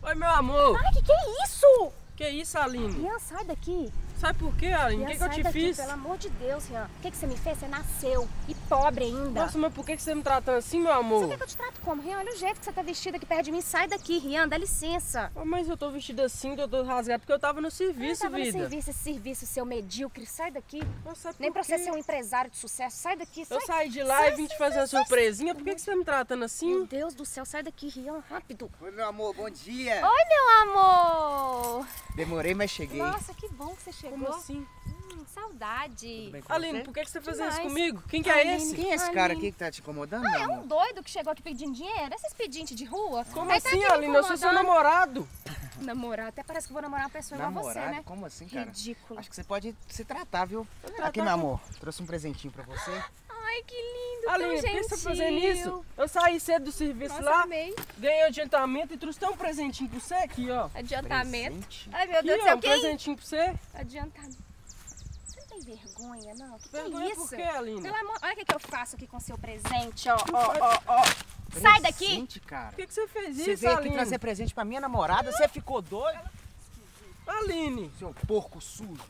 Oi, meu amor. Ai, que é isso? Que isso, Aline? Rian, sai daqui. Sai por quê, Aline? O Rian, que eu sai te daqui, fiz? pelo amor de Deus, Rian. O que você me fez? Você nasceu. E pobre ainda. Nossa, mas por que você me tratando assim, meu amor? Você quer que eu te trato como, Rian? Olha o jeito que você tá vestida aqui perto de mim. Sai daqui, Rian. Dá licença. Oh, mas eu tô vestida assim, tô rasgado, porque eu tava no serviço, Eu tava vida. no serviço, esse serviço seu medíocre. Sai daqui. Nossa, Nem pra por quê? você ser um empresário de sucesso. Sai daqui, sai. Eu saí de lá e vim te fazer uma surpresinha. Por que você tá me tratando assim? Meu Deus do céu, sai daqui, Rian, rápido. Oi, meu amor, bom dia. Oi, meu amor. Demorei, mas cheguei. Nossa, que bom que você chegou. Como assim? Saudade. Tudo bem com Aline, você? por que você tá fazendo Demais. isso comigo? Quem que é Aline, esse? Quem é esse Ai, cara Aline. aqui que tá te incomodando, Ah, meu é amor? um doido que chegou aqui pedindo dinheiro. Esses pedintes de rua. Como Aí tá assim, aqui me Aline? Eu sou seu incomodando. namorado. Namorar, até parece que vou namorar uma pessoa igual você, Namorado? né? Como assim, cara? Ridículo. Acho que você pode se tratar, viu? Aqui, meu amor, trouxe um presentinho pra você. Ai, que lindo, Aline, tão por que você tá gentil. fazendo isso? Eu saí cedo do serviço Nossa, lá, amei. ganhei adiantamento e trouxe até um presentinho pra você aqui, ó. Adiantamento. Presente? Ai, meu Aqui, Deus do ó, céu, um que presentinho pra você. Adiantamento. Você não tem vergonha, não? Que Vergonha é isso? por quê, Aline? Pelo amor... Olha o que eu faço aqui com o seu presente, ó, ó. Sai daqui. Presente, cara. Por que você fez Você isso, veio aqui Aline? trazer presente pra minha namorada, você ficou doido? Aline! Seu porco sujo.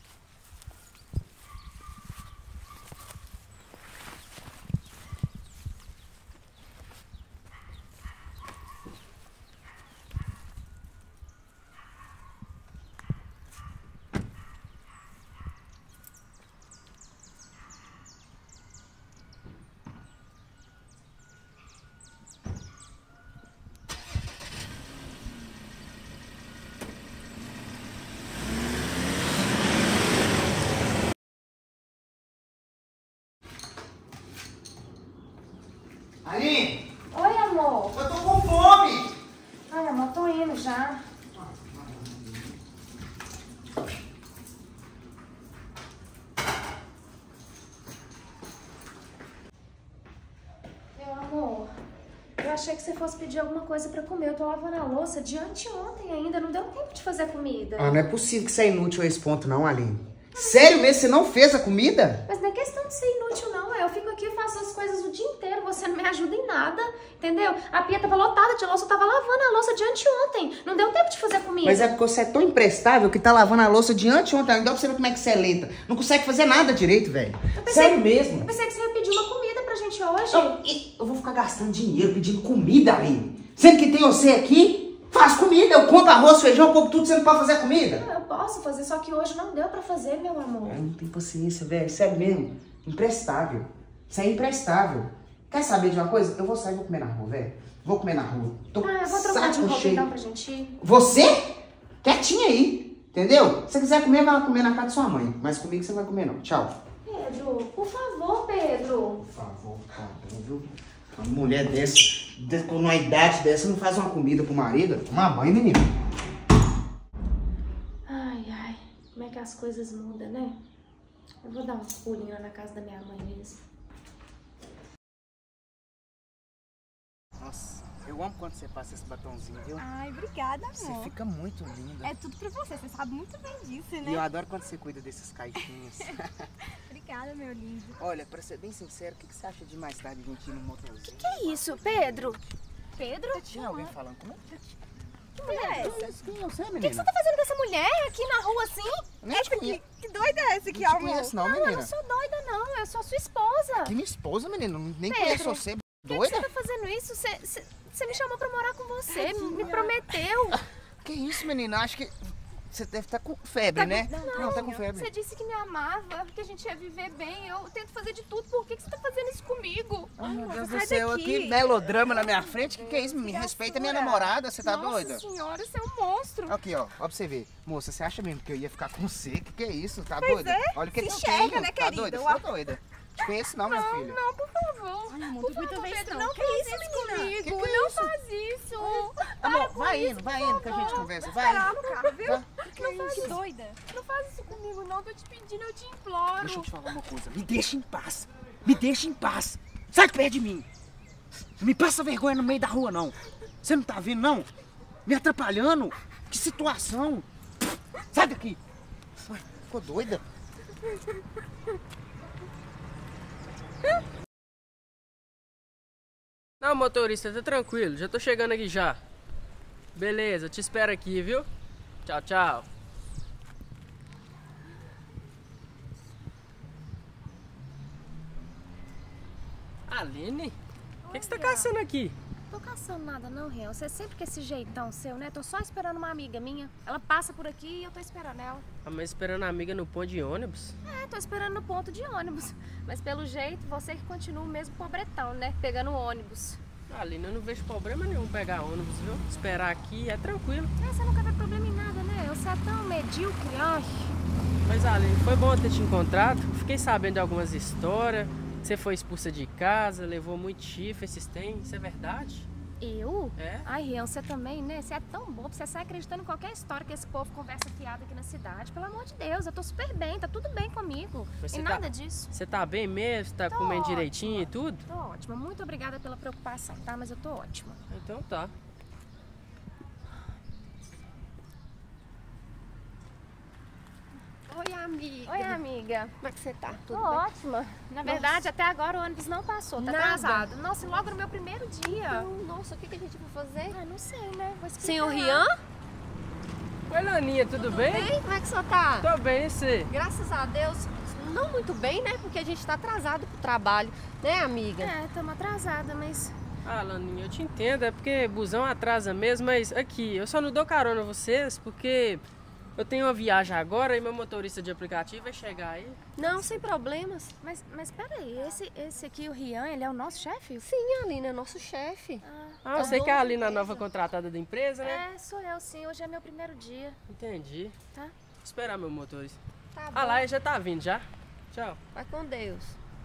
Aline, Oi, amor. eu tô com fome. Ai, amor, tô indo já. Meu amor, eu achei que você fosse pedir alguma coisa pra comer. Eu tô lavando a louça de anteontem ainda. Não deu tempo de fazer comida. Ah, não é possível que você é inútil a esse ponto, não, Aline. Sério mesmo? Você não fez a comida? Mas não é questão de ser inútil, não. Eu fico aqui e faço as coisas o dia inteiro. Você não me ajuda em nada, entendeu? A pia tava lotada de louça. Eu tava lavando a louça de anteontem. Não deu tempo de fazer comida. Mas é porque você é tão imprestável que tá lavando a louça de anteontem. Não dá pra você ver como é que você é lenta. Não consegue fazer nada direito, velho. Sério mesmo. Eu pensei que você ia pedir uma comida pra gente hoje. Eu vou ficar gastando dinheiro pedindo comida, Aline. Sendo que tem você aqui, faz comida. Eu compro arroz, feijão, eu compro tudo, você não pode fazer comida. Eu posso fazer, só que hoje não deu pra fazer, meu amor. Eu não tenho paciência, velho. Sério mesmo. Imprestável. Você é imprestável. Quer saber de uma coisa? Eu vou sair e vou comer na rua, velho. Vou comer na rua. Tô Ah, eu vou trocar de saco roupa cheio. então pra gente ir. Você? Quietinha aí. Entendeu? Se você quiser comer, vai lá comer na casa de sua mãe. Mas comigo você não vai comer, não. Tchau. Pedro, por favor, Pedro. Por favor, cara, viu? Uma mulher dessa, com uma idade dessa, não faz uma comida pro marido? Toma banho, menino. Ai, ai, como é que as coisas mudam, né? Eu vou dar uns pulinhos lá na casa da minha mãe mesmo. Nossa, eu amo quando você passa esse batonzinho, viu? Ai, obrigada, Você amor. fica muito linda. É tudo pra você sabe muito bem disso, E eu né? adoro quando você cuida desses caixinhos. Obrigada, meu lindo. Olha, pra ser bem sincero, o que você acha de mais tarde a gente ir num motelzinho? Que é isso, Pedro? Pedro? Tinha alguém falando comigo? Que mulher é essa? Quem eu sei, O que menina? você tá fazendo com essa mulher aqui na rua assim? Nem te conheço. Que doida é essa aqui, Não te amor? conheço não, Não, eu menina. não sou doida, não. Eu sou sua esposa. Que minha esposa, menina. Nem Pedro, conheço você. Por que Doida? você tá fazendo isso? Você me chamou pra morar com você, me prometeu. Que isso, menina? Acho que você deve estar com febre, né? Não, tá com febre. Você disse que me amava, que a gente ia viver bem. Eu tento fazer de tudo. Por que você tá fazendo isso comigo? Ai, meu Deus do sai céu, daqui. que melodrama na minha frente. Que é isso? Me respeita minha namorada, você tá doida? Nossa senhora, você é um monstro. Aqui, ó pra você ver. Moça, você acha mesmo que eu ia ficar com você? Que é isso? Tá Pois doida? é, Olha o que se eu enxerga, tenho. né, Tá querida? doida? Você Uau. tá doida? Te conheço não, meu filho. Não, por favor. Ai, amor, Por não favor, vez Pedro, não. não Que faz isso, isso menina? comigo. Que é não isso? faz isso. Amor, vai indo que a gente conversa. Vai. Parar no carro, viu? Tá. Não faz doida. Não faz isso comigo, não. Tô te pedindo, eu te imploro. Deixa eu te falar uma coisa. Me deixa em paz. Me deixa em paz. Sai perto de mim. Não me passa vergonha no meio da rua, não. Você não tá vendo, não? Me atrapalhando. Que situação. Sai daqui. Ué, ficou doida? Não, motorista, tá tranquilo. Já tô chegando aqui já. Beleza, eu te espero aqui, viu? Tchau, tchau. Aline? O que você tá caçando aqui? Tô caçando nada não, Rian. Você sempre com esse jeitão seu, né? Tô só esperando uma amiga minha. Ela passa por aqui e eu tô esperando ela. Ah, mas esperando a amiga no ponto de ônibus? É, tô esperando no ponto de ônibus. Mas pelo jeito, você que continua o mesmo pobretão, né? Pegando ônibus. Aline, eu não vejo problema nenhum pegar ônibus, viu? Esperar aqui é tranquilo. Você nunca vê problema em nada, né? Você é tão medíocre, ai. Mas Aline, foi bom ter te encontrado. Fiquei sabendo de algumas histórias. Você foi expulsa de casa, levou muito chifre esses tempos. Isso é verdade? Eu? É? Ai, Rian, você também, né? Você é tão bobo, você sai acreditando em qualquer história que esse povo conversa fiada aqui na cidade. Pelo amor de Deus, eu tô super bem, tá tudo bem comigo. Mas E você nada disso. Você tá bem mesmo? Tá Tô comendo ótima. direitinho e tudo? Tô ótima. Muito obrigada pela preocupação, tá? Mas eu tô ótima. Então tá. Oi, amiga. Oi, amiga. Como é que você tá? Tô Tudo bem? ótima. Na verdade, até agora o ônibus não passou, tá Nada. atrasado. Nossa, e logo no meu primeiro dia. Nossa, o que a gente vai fazer? Ah, não sei, né? Vou explicar. Senhor Rian? Oi, Laninha, tudo bem? Bem? Como é que você tá? Tô bem, e você? Graças a Deus. Não muito bem, né? Porque a gente tá atrasado pro trabalho, né, amiga? É, estamos atrasada, mas... Ah, Laninha, eu te entendo, é porque busão atrasa mesmo, mas aqui, eu só não dou carona a vocês porque eu tenho uma viagem agora e meu motorista de aplicativo vai chegar aí. Não, sem problemas. Mas peraí, esse aqui, o Rian, ele é o nosso chefe? Sim, a Aline é nosso chefe. Ah, eu sei que é a Aline, a nova contratada da empresa, né? É, sou eu sim. Hoje é meu primeiro dia, Entendi. tá? Vou esperar meu motorista. Tá bom. Ah lá, ele já tá vindo já. Tchau. Vai com Deus.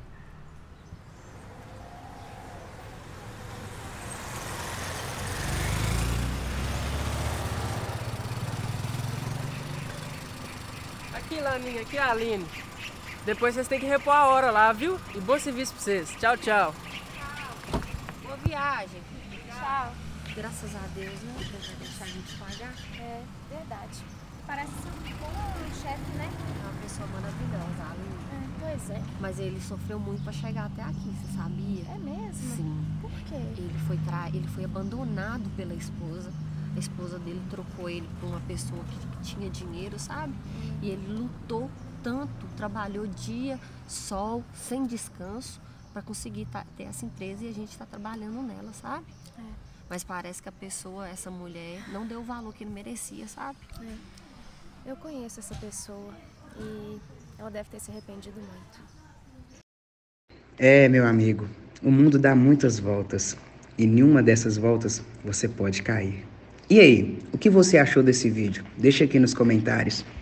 Aqui, Laninha, aqui é a Aline. Depois vocês têm que repor a hora lá, viu? E bom serviço pra vocês. Tchau, tchau. Boa viagem. Tchau. Graças a Deus, né? Deus vai deixar a gente pagar. É, verdade. Parece ser um bom chefe, né? É uma pessoa maravilhosa, a Aline. Pois é. Mas ele sofreu muito pra chegar até aqui, você sabia? É mesmo? Sim. Por quê? Ele foi abandonado pela esposa. A esposa dele trocou ele por uma pessoa que tinha dinheiro, sabe? E ele lutou tanto, trabalhou dia, sol, sem descanso, para conseguir ter essa empresa e a gente está trabalhando nela, sabe? É. Mas parece que a pessoa, essa mulher, não deu o valor que ele merecia, sabe? Eu conheço essa pessoa e ela deve ter se arrependido muito. É, meu amigo, o mundo dá muitas voltas e nenhuma dessas voltas você pode cair. E aí, o que você achou desse vídeo? Deixa aqui nos comentários.